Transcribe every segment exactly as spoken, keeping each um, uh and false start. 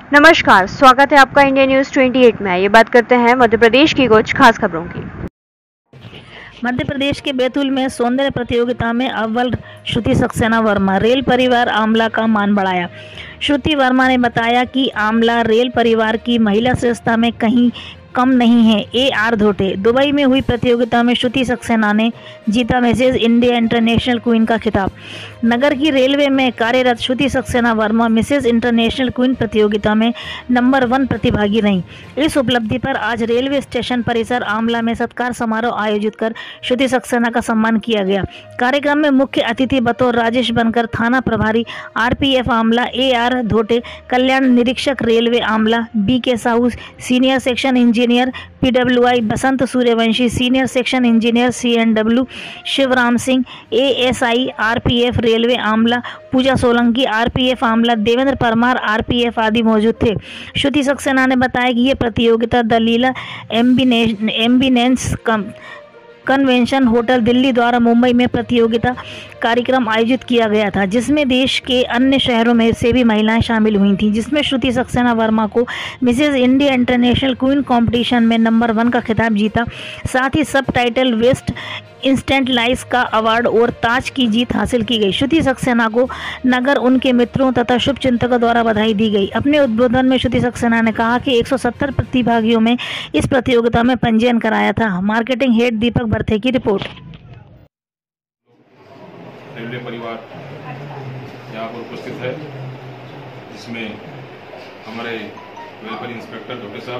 नमस्कार, स्वागत है आपका इंडिया न्यूज अट्ठाईस में। ये बात करते हैं मध्य प्रदेश की कुछ खास खबरों की। मध्य प्रदेश के बैतूल में सौंदर्य प्रतियोगिता में अव्वल श्रुति सक्सेना वर्मा। रेल परिवार आमला का मान बढ़ाया। श्रुति वर्मा ने बताया कि आमला रेल परिवार की महिला श्रेष्ठता में कहीं कम नहीं है। ए आर धोटे। दुबई में हुई प्रतियोगिता में श्रुति सक्सेना ने जीता मिसेज इंडिया इंटरनेशनल क्वीन का खिताब। नगर की रेलवे में कार्यरत Shruti Saxena Verma Mrs international queen प्रतियोगिता में नंबर वन प्रतिभागी रहीं। इस उपलब्धि पर आज रेलवे स्टेशन परिसर आमला में सत्कार समारोह आयोजित कर श्रुति सक्सेना का सम्मान किया गया। कार्यक्रम में मुख्य अतिथि बतौर राजेश बनकर, थाना प्रभारी R P F Amla A R Dhote, कल्याण निरीक्षक railway Amla B K Sahu, senior section engineer P W I Basant Suryavanshi, senior section engineer C N W Shivram Singh, A S I R P F railway Amla Pooja Solanki, R P F Amla Devendra Parmar R P F आदि मौजूद थे। श्रुति सक्सेना ने बताया कि ये प्रतियोगिता the Leela ambience cum convention hotel Delhi द्वारा मुंबई में प्रतियोगिता कार्यक्रम आयोजित किया गया था, जिसमें देश के अन्य शहरों में से भी महिलाएं शामिल हुई थीं, जिसमें श्रुति सक्सेना वर्मा को Mrs India international queen competition में नंबर वन का खिताब जीता। साथ ही sub title best instant life का अवार्ड और ताज की जीत हासिल की गई। श्रुति सक्सेना को नगर, उनके मित्रों तथा शुभचिंतकों द्वारा बधाई दी गई। अपने उद्बोधन में श्रुति सक्सेना ने कहा कि एक सौ सत्तर प्रतिभागियों में इस प्रतियोगिता में पंजीयन कराया था। मार्केटिंग हेड दीपक बर्थे की रिपोर्ट। रेलवे परिवार यहाँ पर उपस्थित है, जिसमें हमारे वेलफेयर इंस्पेक्टर डॉक्टर साहब,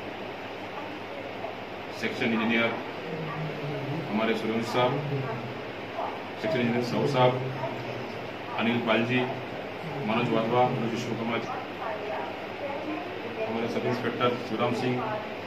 सेक्शन इंजीनियर हमारे सूर्यवंशी साहब, सेक्शन इंजीनियर साहू साहब, अनिल पाल जी, मनोज वाधवा, मनोज शिवकुमार, हमारे सब इंस्पेक्टर शिवराम सिंह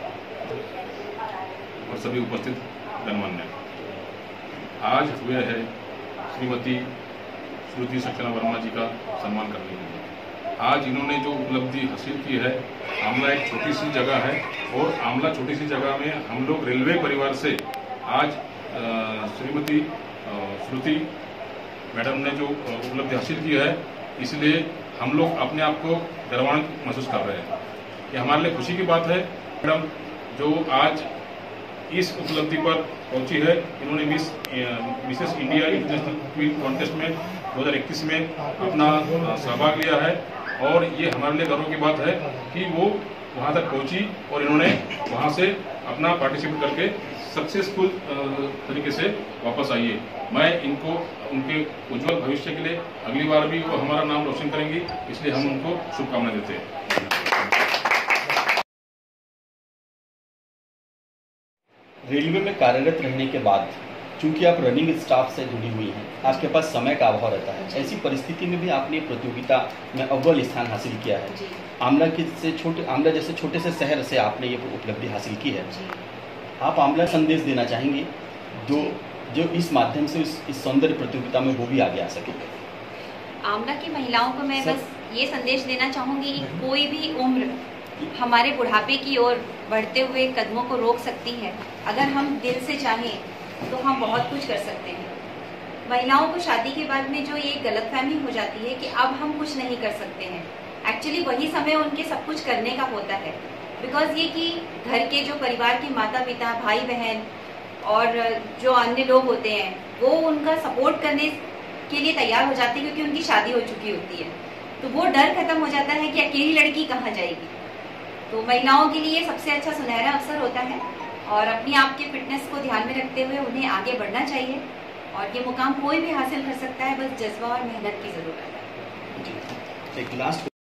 और सभी उपस्थित गणमान्य। आज हुए है श्रीमती श्रुति सक्सेना वर्मा जी का सम्मान करने के लिए। आज इन्होंने जो उपलब्धि हासिल की है, आमला एक छोटी सी जगह है और आमला छोटी सी जगह में हम लोग रेलवे परिवार से आज श्रीमती श्रुति मैडम ने जो उपलब्धि हासिल की है, इसलिए हम लोग अपने आप को गर्वान्वित महसूस कर रहे हैं। ये हमारे लिए खुशी की बात है। मैडम जो आज इस उपलब्धि पर पहुंची है, इन्होंने Miss Mrs India international queen contest में दो हज़ार इक्कीस में अपना सहभाग लिया है और ये हमारे लिए गर्व की बात है कि वो वहां तक पहुंची और इन्होंने वहां से अपना पार्टिसिपेट करके सक्सेसफुल तरीके से वापस आई है। मैं इनको उनके उज्जवल भविष्य के लिए अगली बार भी वो हमारा नाम रोशन करेंगी, इसलिए हम उनको शुभकामनाएं देते हैं। रेलवे में कार्यरत रहने के बाद चूंकि आप रनिंग स्टाफ से जुड़ी हुई हैं, आपके पास समय का अभाव रहता है। ऐसी परिस्थिति में भी आपने प्रतियोगिता में अव्वल स्थान हासिल किया है। आमला के से छोटे आमला जैसे छोटे से शहर से आपने ये उपलब्धि हासिल की है। आप आमला संदेश देना चाहेंगे जो जो इस माध्यम से इस, इस सौंदर्य प्रतियोगिता में वो भी आगे आ सके? आमला की महिलाओं को मैं बस ये संदेश देना चाहूँगी कि कोई भी उम्र हमारे बुढ़ापे की ओर बढ़ते हुए कदमों को रोक सकती है। अगर हम दिल से चाहें तो हम बहुत कुछ कर सकते हैं। महिलाओं को शादी के बाद में जो ये गलतफहमी हो जाती है कि अब हम कुछ नहीं कर सकते हैं, एक्चुअली वही समय उनके सब कुछ करने का होता है। बिकॉज ये कि घर के जो परिवार के माता पिता, भाई बहन और जो अन्य लोग होते हैं, वो उनका सपोर्ट करने के लिए तैयार हो जाते हैं, क्योंकि उनकी शादी हो चुकी होती है। तो वो डर खत्म हो जाता है कि अकेली लड़की कहाँ जाएगी। तो महिलाओं के लिए सबसे अच्छा सुनहरा अवसर होता है और अपनी आप के फिटनेस को ध्यान में रखते हुए उन्हें आगे बढ़ना चाहिए और ये मुकाम कोई भी हासिल कर सकता है, बस जज्बा और मेहनत की जरूरत है। एक लास्ट